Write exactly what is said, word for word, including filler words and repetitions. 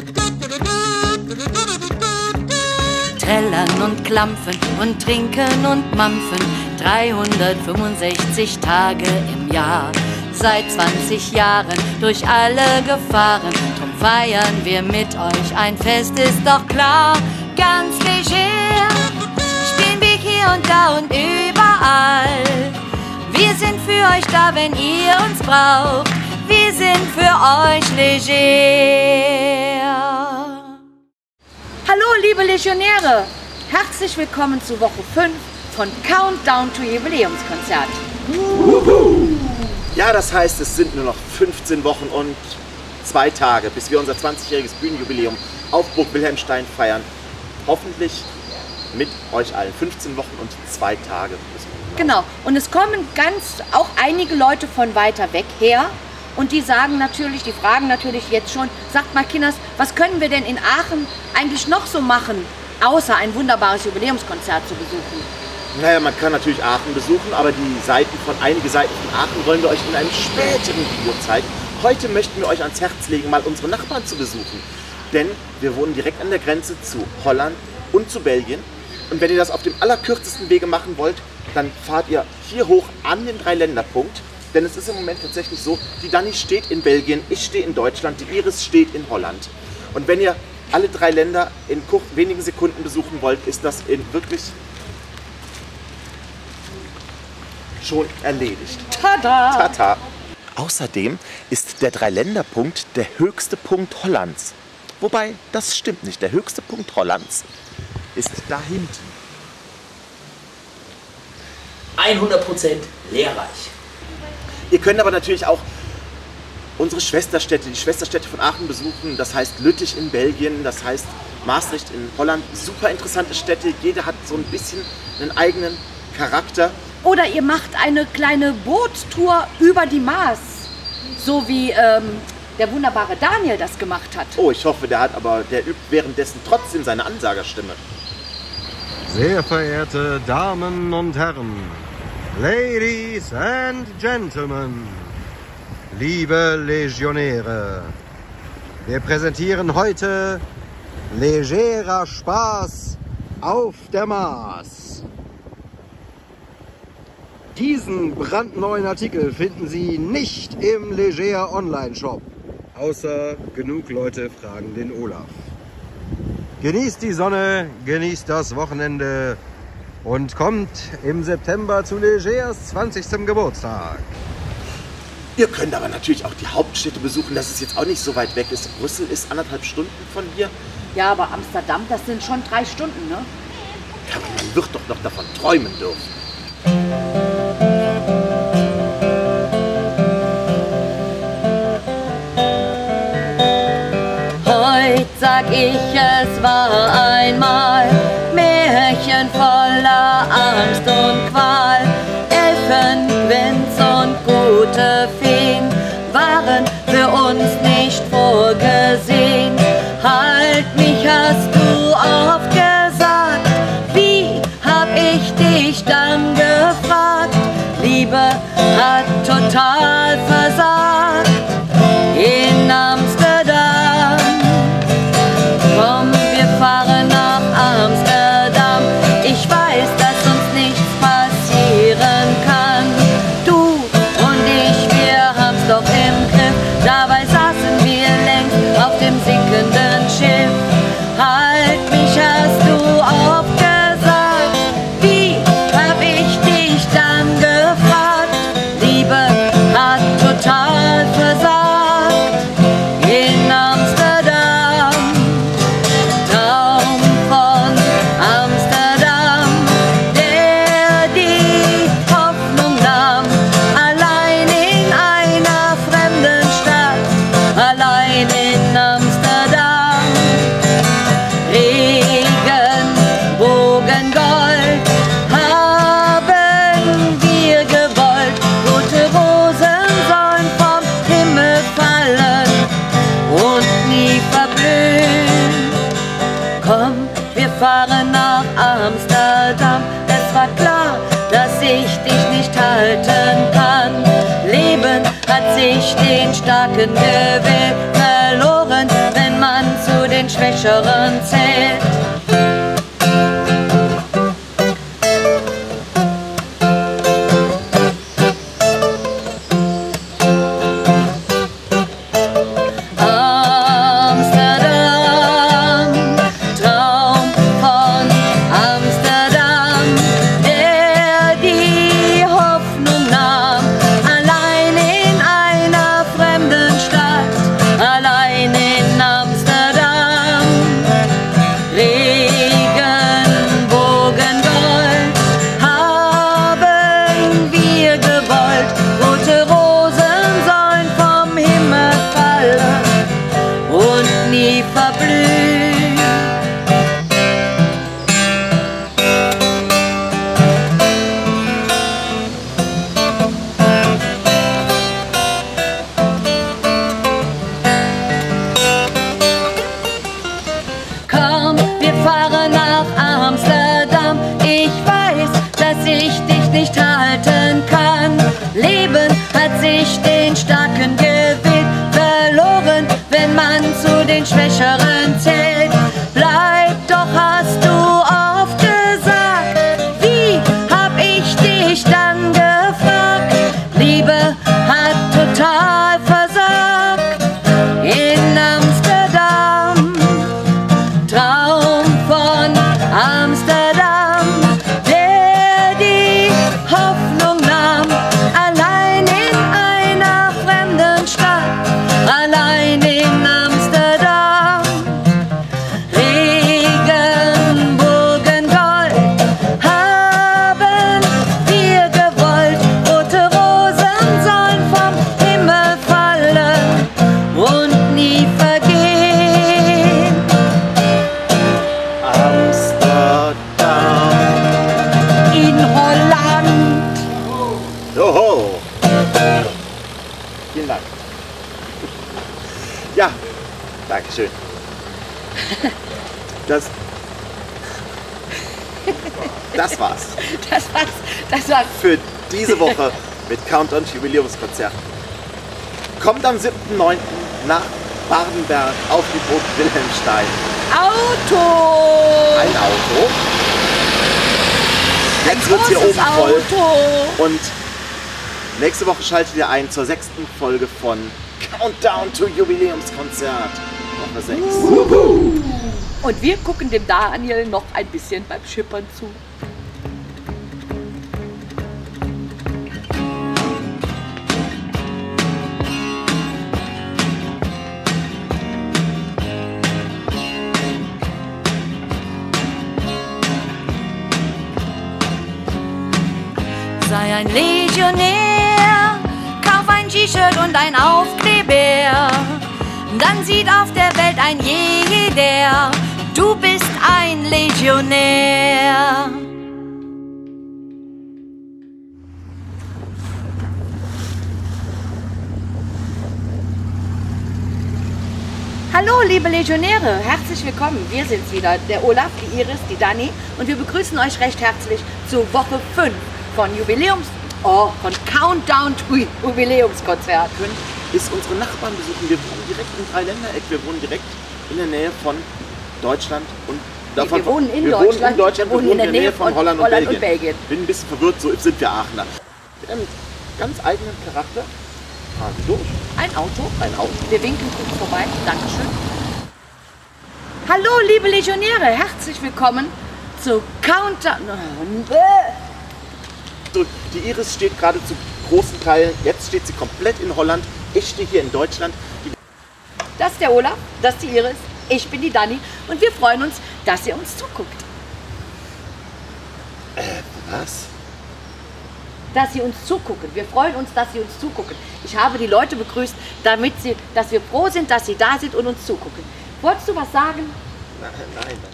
Trällern und klampfen und trinken und mampfen, dreihundertfünfundsechzig Tage im Jahr. Seit zwanzig Jahren durch alle Gefahren, drum feiern wir mit euch ein Fest, ist doch klar. Ganz leger spielen wir hier und da und überall. Wir sind für euch da, wenn ihr uns braucht. Wir sind für euch leger. Hallo liebe Legionäre, herzlich willkommen zu Woche fünf von Countdown to Jubiläumskonzert. Ja, das heißt, es sind nur noch fünfzehn Wochen und zwei Tage, bis wir unser zwanzigjähriges Bühnenjubiläum auf Burg Wilhelmstein feiern. Hoffentlich mit euch allen. fünfzehn Wochen und zwei Tage. Genau, und es kommen ganz auch einige Leute von weiter weg her. Und die sagen natürlich, die fragen natürlich jetzt schon, sagt mal Kinders, was können wir denn in Aachen eigentlich noch so machen, außer ein wunderbares Jubiläumskonzert zu besuchen? Naja, man kann natürlich Aachen besuchen, aber die Seiten von, einige Seiten von Aachen wollen wir euch in einem späteren Video zeigen. Heute möchten wir euch ans Herz legen, mal unsere Nachbarn zu besuchen. Denn wir wohnen direkt an der Grenze zu Holland und zu Belgien. Und wenn ihr das auf dem allerkürzesten Wege machen wollt, dann fahrt ihr hier hoch an den Dreiländerpunkt. Denn es ist im Moment tatsächlich so, die Dani steht in Belgien, ich stehe in Deutschland, die Iris steht in Holland. Und wenn ihr alle drei Länder in kurz, wenigen Sekunden besuchen wollt, ist das in wirklich schon erledigt. Tada! Tata! Außerdem ist der Dreiländerpunkt der höchste Punkt Hollands. Wobei, das stimmt nicht. Der höchste Punkt Hollands ist da hinten. hundert Prozent lehrreich. Ihr könnt aber natürlich auch unsere Schwesterstädte, die Schwesterstädte von Aachen besuchen. Das heißt Lüttich in Belgien, das heißt Maastricht in Holland. Super interessante Städte. Jede hat so ein bisschen einen eigenen Charakter. Oder ihr macht eine kleine Bootstour über die Maas, so wie ähm, der wunderbare Daniel das gemacht hat. Oh, ich hoffe, der hat aber, der übt währenddessen trotzdem seine Ansagerstimme. Sehr verehrte Damen und Herren, Ladies and Gentlemen, liebe Legionäre, wir präsentieren heute legerer Spaß auf der Maas. Diesen brandneuen Artikel finden Sie nicht im Leger Online-Shop, außer genug Leute fragen den Olaf. Genießt die Sonne, genießt das Wochenende und kommt im September zu Legers zwanzigsten Geburtstag. Ihr könnt aber natürlich auch die Hauptstädte besuchen, dass es jetzt auch nicht so weit weg ist. Brüssel ist anderthalb Stunden von hier. Ja, aber Amsterdam, das sind schon drei Stunden, ne? Ja, aber man wird doch noch davon träumen dürfen. Heute sag ich, es war einmal Märchen voller Angst und Qual. Elfen, Winz und gute Feen waren für uns nicht vorgesehen. Halt, mich hast du oft gesagt, wie hab ich dich dann gefragt? Liebe hat total versagt in Amsterdam. Komm, wir fahren nach Amsterdam. Ich weiß, dass uns nichts passieren kann. Du und ich, wir haben's doch im Griff. Dabei saßen wir längst auf dem sinkenden Schiff. Halt, mich hast du oft gesagt, wie hab ich dich dann gefragt? Liebe hat total versagt in Amsterdam. Traum von Amsterdam, der die Hoffnung nahm, allein in einer fremden Stadt, allein in Amsterdam. Regenbogengold haben wir gewollt, rote Rosen sollen vom Himmel fallen und nie verblühen. Komm, wir fahren nach Amsterdam. Es war klar, dass ich dich nicht halten kann. Leben hat sich den Starken gewählt, verloren, wenn man zu den Schwächeren zählt. Den Schwächeren zählt. Bleib doch, hast du oft gesagt. Wie hab ich dich dann gefragt? Liebe hat total versagt. In Amsterdam, Traum von Amsterdam, der die Hoffnung nahm. Allein in einer fremden Stadt, allein in vielen Dank. Ja, Dankeschön. Das, das war's. Das war's. Das war's. Für diese Woche mit Countdown Jubiläumskonzert. Kommt am siebten neunten nach Badenberg auf die Burg Wilhelmstein. Auto! Ein Auto. Jetzt wird's hier oben voll. Und nächste Woche schaltet ihr ein zur sechsten Folge von Countdown to Jubiläumskonzert. Woche sechs. Und wir gucken dem Daniel noch ein bisschen beim Schippern zu. Sei ein Legionär, kauf ein T-Shirt und ein Aufkleber, dann sieht auf der Welt ein jeder, du bist ein Legionär. Hallo liebe Legionäre, herzlich willkommen. Wir sind's wieder, der Olaf, die Iris, die Dani, und wir begrüßen euch recht herzlich zu Woche fünf von Jubiläums, oh, von Countdown to Jubiläumskonzert. Ist unsere Nachbarn besuchen. Wir wohnen direkt im Dreiländereck. Wir wohnen direkt in der Nähe von Deutschland und davon, wir wohnen in wir Deutschland, wohnen in Deutschland, wir wohnen in der Nähe von, von Holland, und, Holland Belgien. und Belgien. Bin ein bisschen verwirrt, so sind wir Aachener. Mit einem ganz eigenen Charakter. Fahren Sie durch. Ein Auto. Ein Auto. Wir winken kurz vorbei. Dankeschön. Hallo liebe Legionäre, herzlich willkommen zu Countdown. Die Iris steht gerade zu großen Teilen, jetzt steht sie komplett in Holland, ich stehe hier in Deutschland. Das ist der Olaf, das ist die Iris, ich bin die Dani und wir freuen uns, dass ihr uns zuguckt. Äh, was? Dass sie uns zugucken. Wir freuen uns, dass sie uns zugucken. Ich habe die Leute begrüßt, damit sie, dass wir froh sind, dass sie da sind und uns zugucken. Wolltest du was sagen? Nein, nein.